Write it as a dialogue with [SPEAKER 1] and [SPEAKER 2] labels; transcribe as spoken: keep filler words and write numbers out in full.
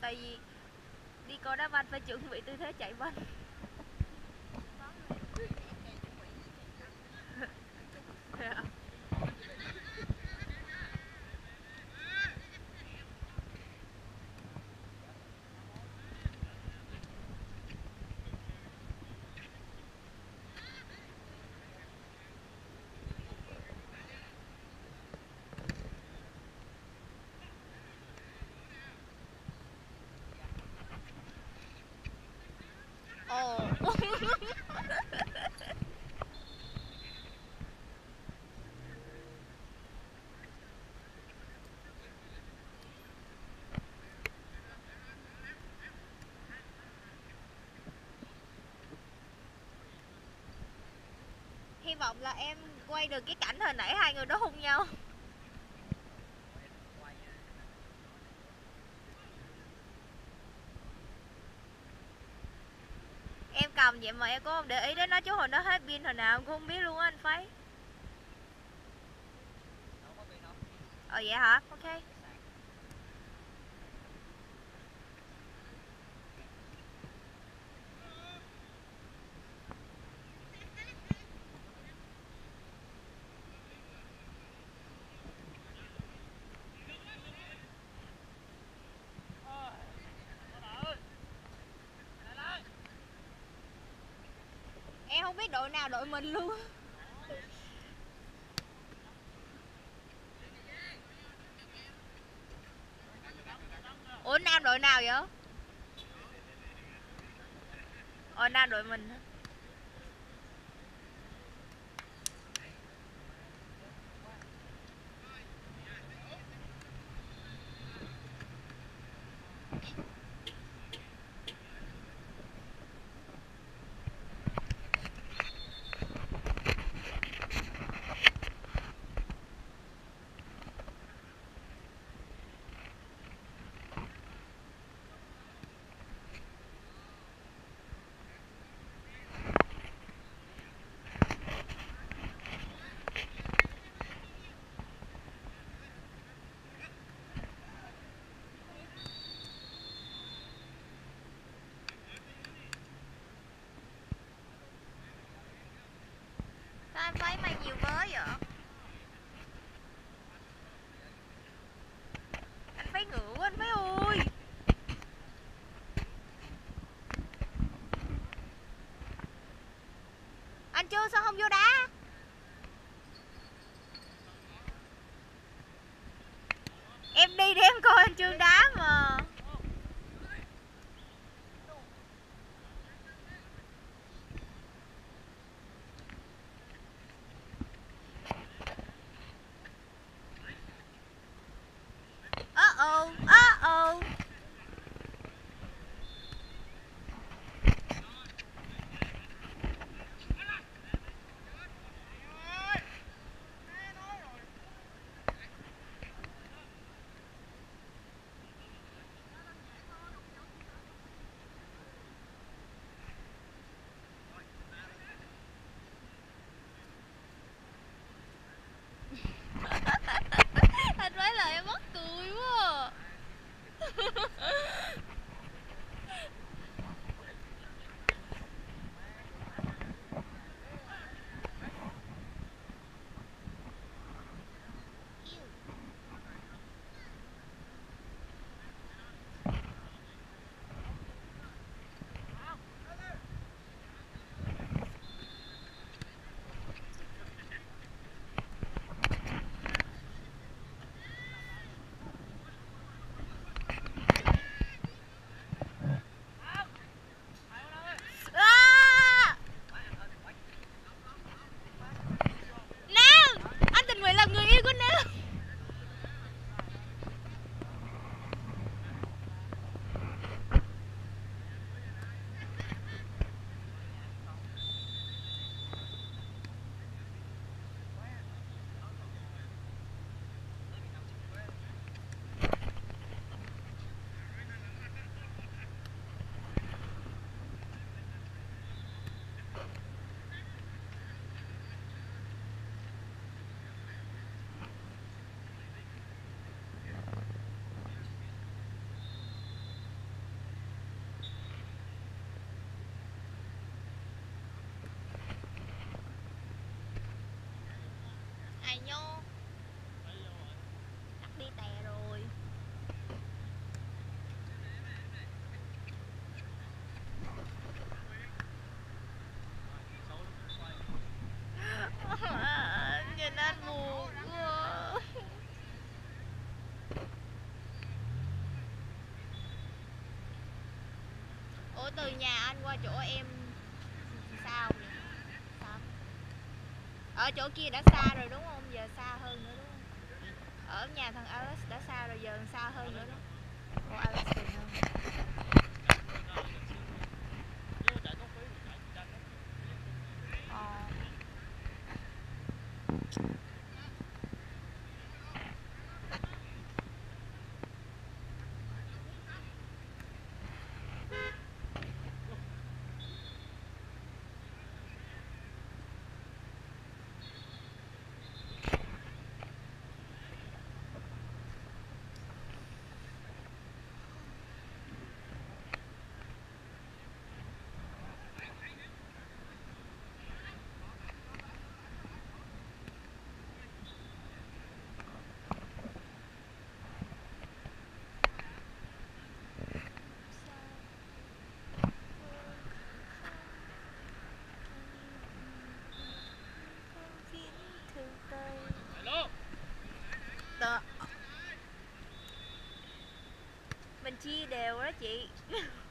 [SPEAKER 1] tại vì đi coi đá banh phải chuẩn bị tư thế chạy banh. Ồ. Hy vọng là em quay được cái cảnh hồi nãy hai người đó hôn nhau. Em cầm vậy mà em cũng không để ý đến nó, chứ hồi nó hết pin hồi nào em cũng không biết luôn á anh Phái. Ờ vậy hả? Ok. Em không biết đội nào đội mình luôn. Ủa Nam đội nào vậy? Ờ Nam đội mình. Sao anh Phái mày nhiều mới vậy? Anh Phái ngựa quá anh Phái ơi. Anh chưa sao không vô đá? Em đi để em coi anh Trương đá mà. Uh-oh, uh-oh. mày nhô. Chắc đi tè rồi. Nhìn anh buồn quá. Ủa từ nhà anh qua chỗ em sao vậy? Sao? Ở chỗ kia đã xa rồi đúng không? Giờ xa hơn nữa đúng không? Ở nhà thằng Alex đã xa rồi, giờ xa hơn nữa đúng không? Ủa Alex gần hơn. Ờ. Mình chia đều đó chị.